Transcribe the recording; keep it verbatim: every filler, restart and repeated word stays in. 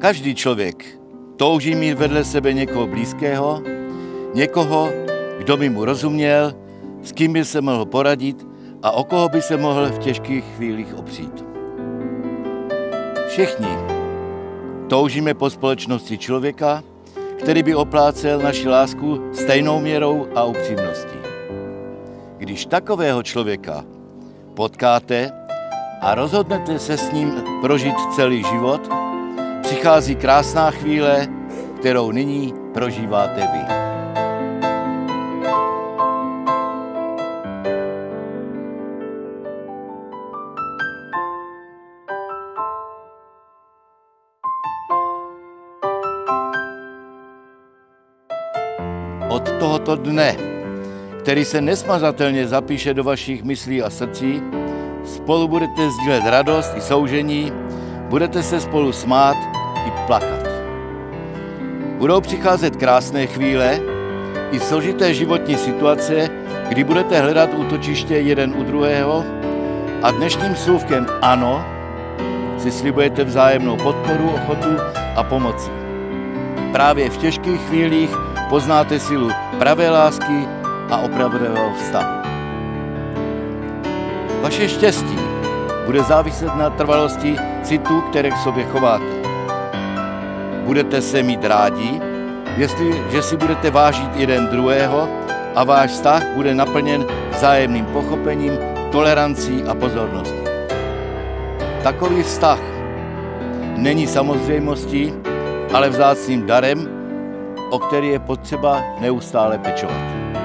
Každý člověk touží mít vedle sebe někoho blízkého, někoho, kdo by mu rozuměl, s kým by se mohl poradit a o koho by se mohl v těžkých chvílích opřít. Všichni toužíme po společnosti člověka, který by oplácel naši lásku stejnou měrou a upřímností. Když takového člověka potkáte a rozhodnete se s ním prožít celý život, přichází krásná chvíle, kterou nyní prožíváte vy. Od tohoto dne, který se nesmazatelně zapíše do vašich myslí a srdcí, spolu budete sdílet radost i soužení, budete se spolu smát i plakat. Budou přicházet krásné chvíle i složité životní situace, kdy budete hledat útočiště jeden u druhého a dnešním slůvkem ano si slibujete vzájemnou podporu, ochotu a pomoci. Právě v těžkých chvílích poznáte sílu pravé lásky a opravdového vztahu. Vaše štěstí bude záviset na trvalosti citů, které k sobě chováte. Budete se mít rádi, jestliže si budete vážit jeden druhého a váš vztah bude naplněn vzájemným pochopením, tolerancí a pozorností. Takový vztah není samozřejmostí, ale vzácným darem, o který je potřeba neustále pečovat.